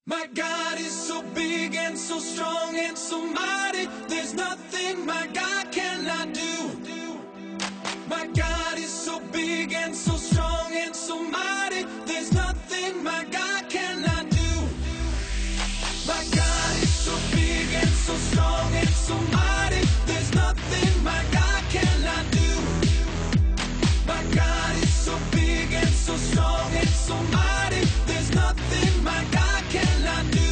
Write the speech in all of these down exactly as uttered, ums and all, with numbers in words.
My God is so big and so strong and so mighty. There's nothing my God cannot do. My God is so big and so strong and so mighty. There's nothing my God cannot do. My God is so big and so strong and so mighty. There's nothing my God cannot do. My God is so big and so strong and so mighty. There's nothing my God cannot do.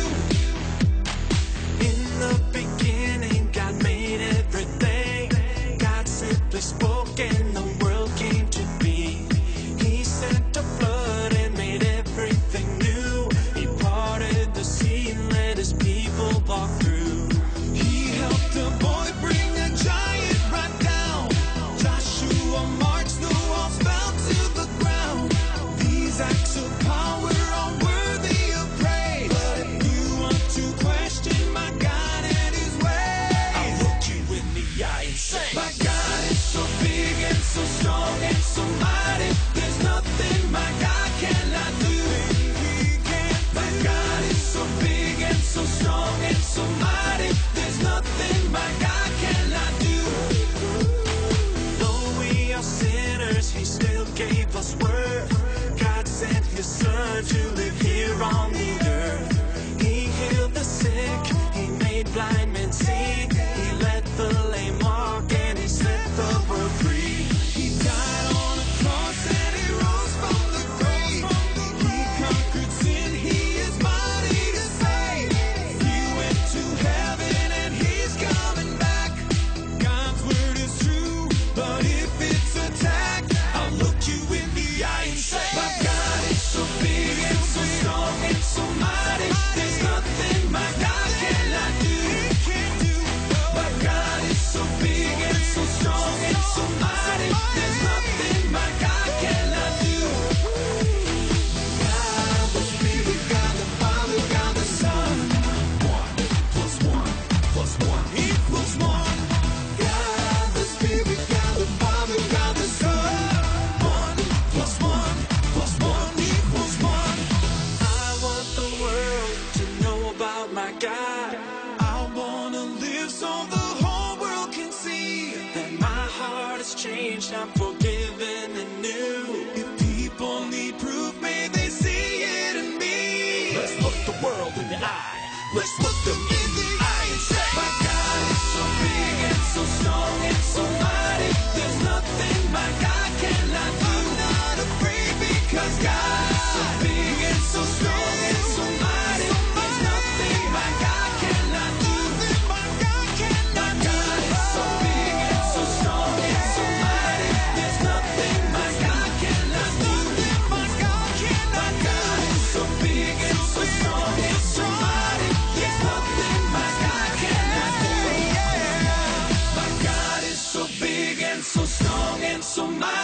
In the beginning, God made everything. God simply spoke and the world came to be. He sent a flood and made everything new. He parted the sea and let his people walk through. He helped a boy bring a giant right down. Joshua marched, the walls fell to the ground. These acts of power are worthy of praise. But if you want to question my God and his ways, I'll look you in the eye and say, my God is so big and so strong and so mighty. There's nothing my God cannot do. My God is so big and so strong and so mighty. There's nothing my God cannot do. Though we are sinners, he still gave us worth. God sent his son to live here on the earth. He healed the sick, he made blind men see. He let the lame walk and he set the world free. He died on a cross and he rose from the grave. He conquered sin, he is mighty to save. He went to heaven and he's coming back. God's word is true, but if it's attacked, I'll look you in the eye and say, my God is so big and so strong and so mighty. There's nothing my God cannot do. My God is so big and so strong and so mighty. There's nothing my God cannot do. God the Spirit, God the Father, God the Son. One plus one plus one equals one. God the Spirit, God the Father, God the Son. One plus one plus one equals one. I want the world to know about my God. I wanna live so the whole world can see that my heart has changed, I'm forgiven and new. If people need proof, may they see it in me. Let's look the world in the eye. Let's look them in the eye and say, my God is so big and so strong and so mighty. There's nothing my God cannot do. I'm not afraid because God is so big and so strong and so mighty. There's nothing my God cannot do. My God is so big and so strong and so mighty. There's nothing my God cannot do. My God is so big and so strong and so mighty. There's nothing my God cannot do. My God is so big and so strong and so mighty.